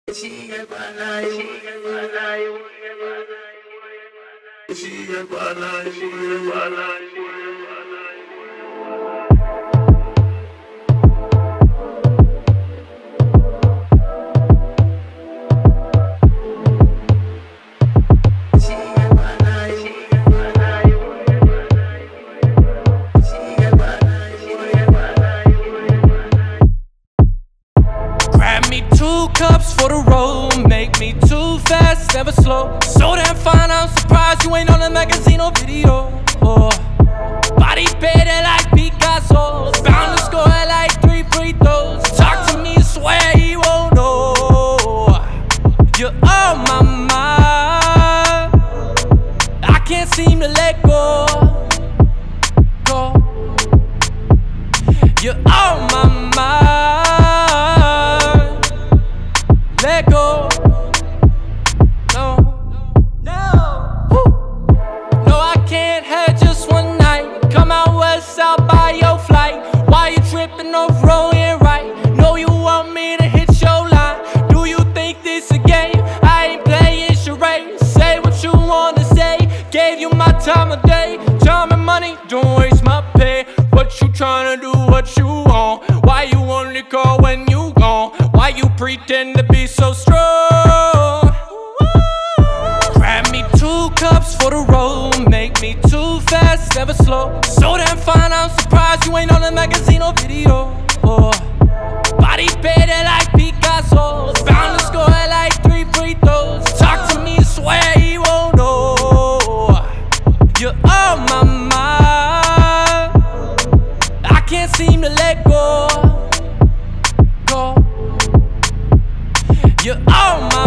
Cups for the road, make me too fast, never slow. So damn fine, I'm surprised you ain't on a magazine or video. Body better like Picasso, bound to score like 3 free throws. Talk to me, swear he won't know. You're on my mind, I can't seem to let go. You're on my mind. Let go. No, no. Woo. No, I can't have just one night. Come out west, out by your flight. Why you tripping off rolling right? Know you want me to hit your line. Do you think this a game? I ain't playing charades. Say what you wanna say. Gave you my time of day. Time and money, don't waste my pay. What you tryna do, what you want? Why you only call when you gone? Why you pretend to be so strong? Grab me 2 cups for the road, make me too fast, never slow. So damn fine, I'm surprised you ain't on a magazine or video. Body better like Picasso, bound to score like 3 free throws. Talk to me, swear he won't know. You're on my mind, I can't seem to let go. You're on my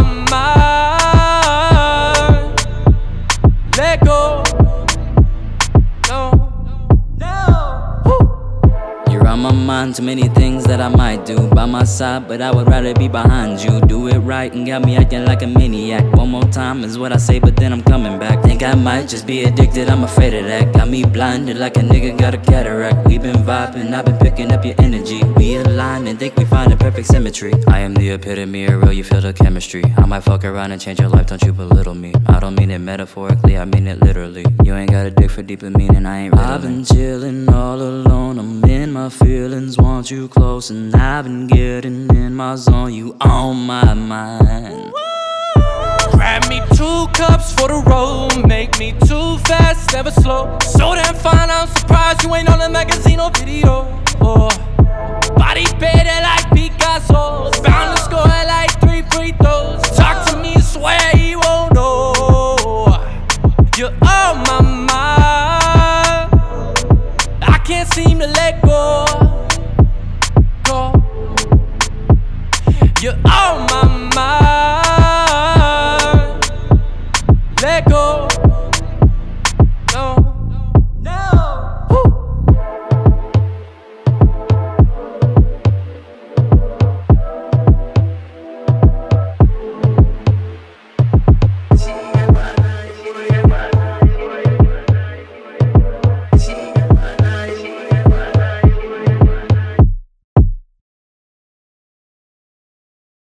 mind. Let go. No, no. Woo. You're on my mind, too many things that I might do by my side, but I would rather be behind you. Do it right and got me acting like a maniac. One more time is what I say, but then I'm coming back. Think I might just be addicted, I'm afraid of that. Got me blinded like a nigga got a cataract. We been vibing, I've been picking up your energy. We align and think we find a perfect symmetry. I am the epitome of real, you feel the chemistry. I might fuck around and change your life, don't you belittle me. I don't mean it metaphorically, I mean it literally. You ain't got a dick for deeper meaning, I ain't riddling. I've been chilling all alone, I'm in my feelings, want you close. And I've been getting in my zone, you on my mind. Grab me 2 cups for the road, make me too fast, never slow. So damn fine, I'm surprised you ain't on a magazine or video. Body better like Picasso, bound to score like